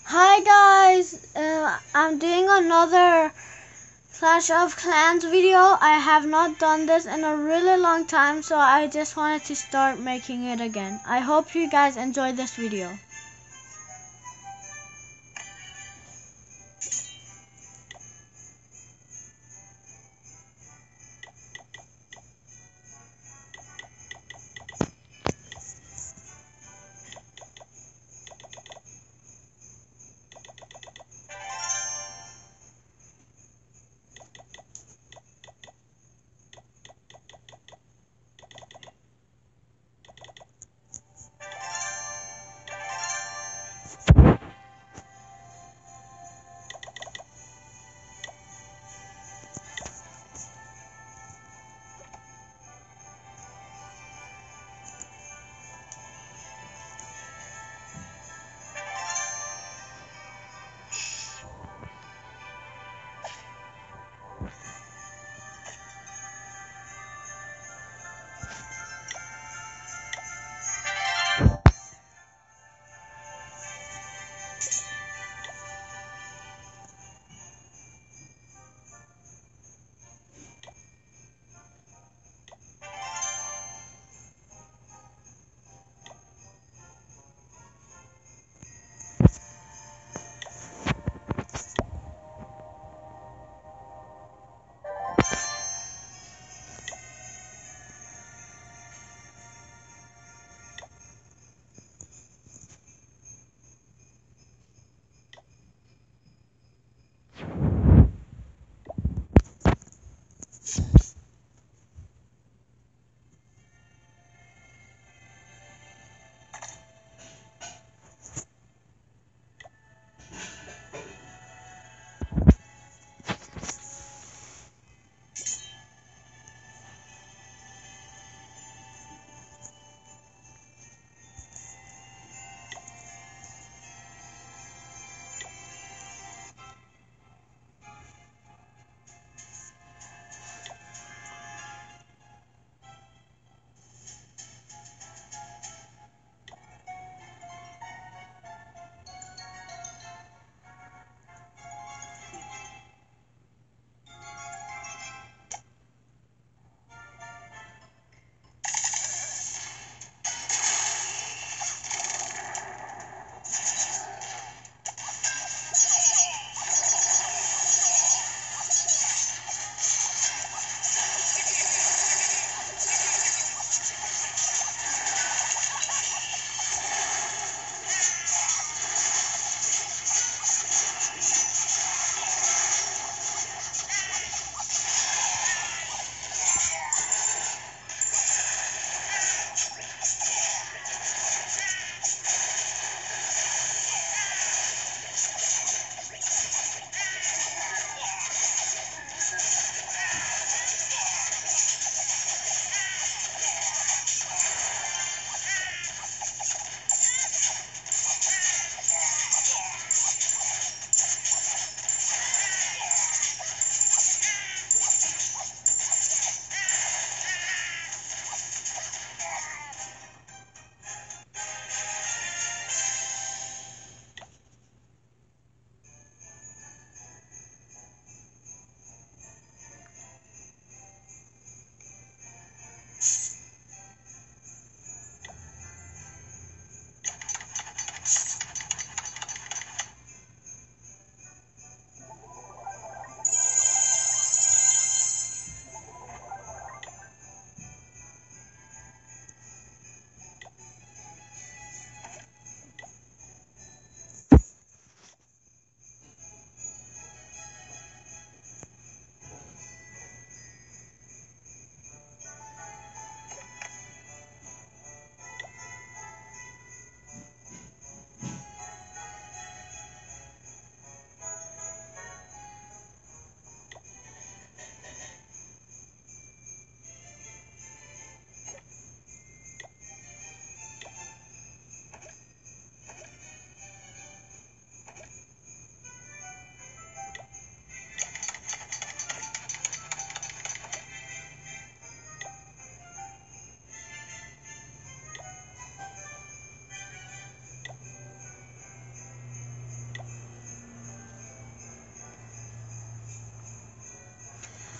Hi guys, I'm doing another Clash of Clans video. I have not done this in a really long time, so I just wanted to start making it again. I hope you guys enjoy this video.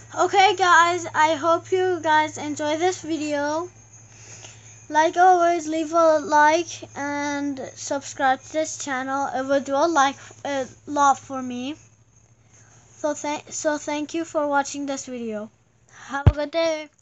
Okay guys, I hope you guys enjoy this video. Like always, leave a like and subscribe to this channel. It would do a lot for me. So thank you for watching this video. Have a good day.